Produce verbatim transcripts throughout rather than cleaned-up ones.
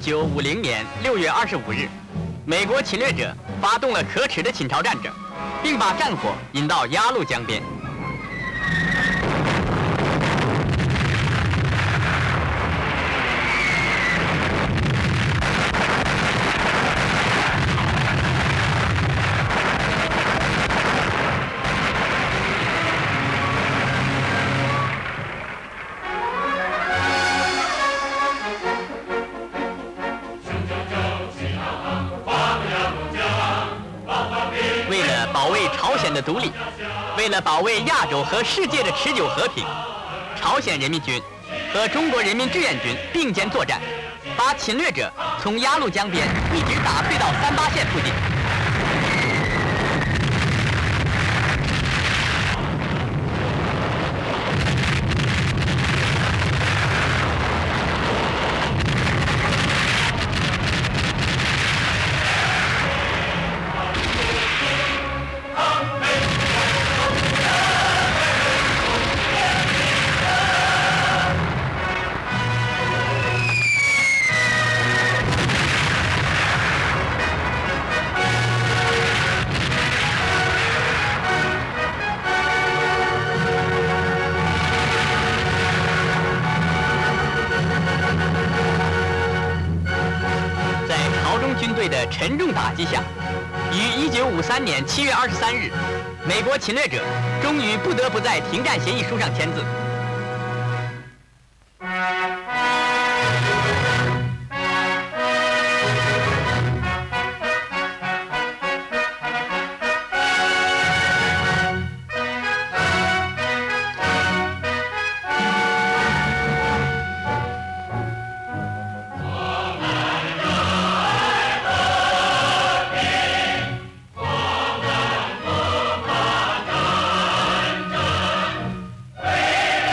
九五零年六月二十五日，美国侵略者发动了可耻的侵朝战争，并把战火引到鸭绿江边。 的独立，为了保卫亚洲和世界的持久和平，朝鲜人民军和中国人民志愿军并肩作战，把侵略者从鸭绿江边一直打退到三八线附近。 沉重打击下，于一九五三年七月二十三日，美国侵略者终于不得不在停战协议书上签字。 Hey!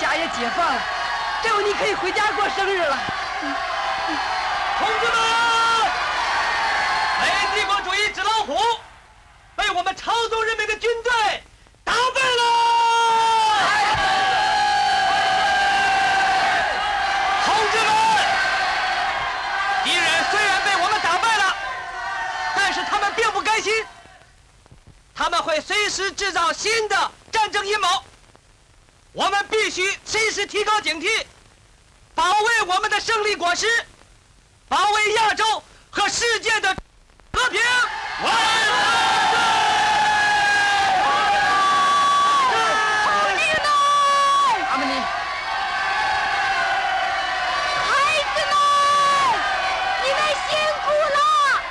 家也解放了，这回你可以回家过生日了。嗯嗯、 同志们，被帝国主义纸老虎，被我们朝中人民的军队打败了！同志们，敌人虽然被我们打败了，但是他们并不甘心，他们会随时制造新的战争阴谋。我们必须随时提高警惕，保卫我们的胜利果实，保卫亚洲和世界的和平。万岁！ 同志们， 阿玛尼， 孩子们，你们辛苦了。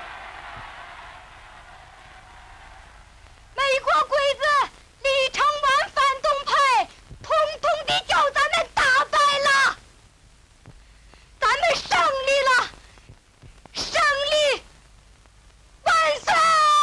美国鬼子李承晚反动派，统统地叫咱们打败了，咱们胜利了，胜利万岁！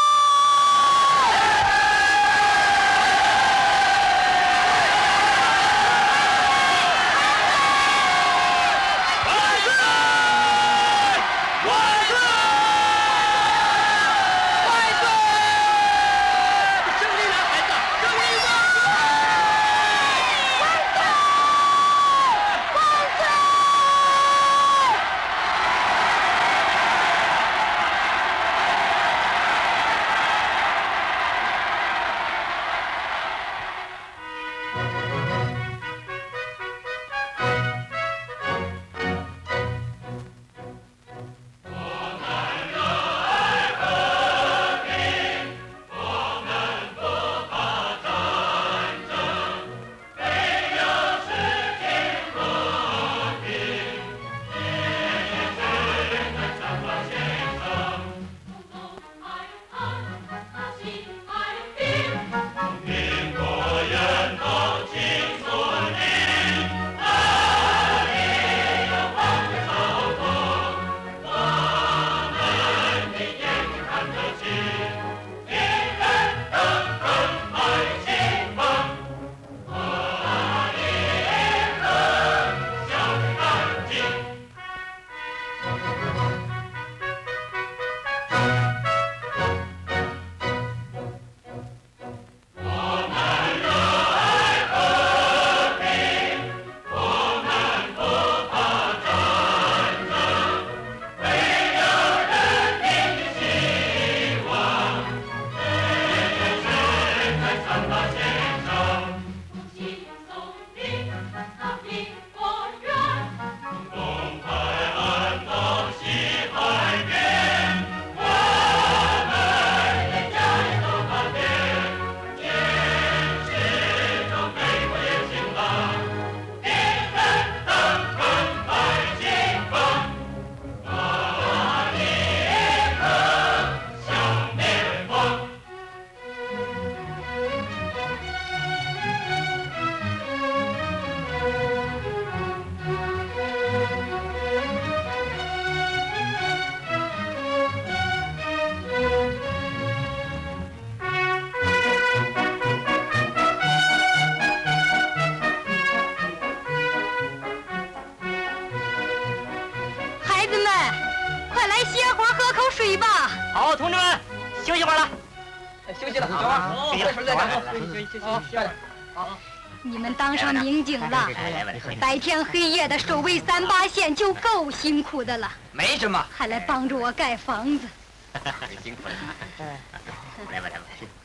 好，同志们，休息会儿了。 休息了，走啊！这时候再讲。休息休息休息，漂亮。好。 你们当上民警了，白天黑夜的守卫三八线就够辛苦的了。 没什么， 还来帮助我盖房子。 辛苦了。来吧来吧。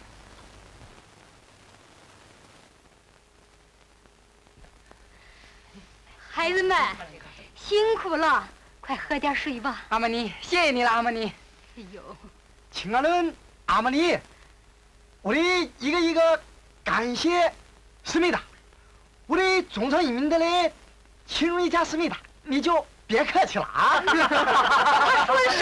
孩子们，辛苦了，快喝点水吧。 阿玛尼，谢谢你了，阿玛尼。 哎呦， 친하는 아마니, 우리 이거 이거 감사했습니다. 우리 종선인민들의 친운이 잤습니다. 你就别客气了啊！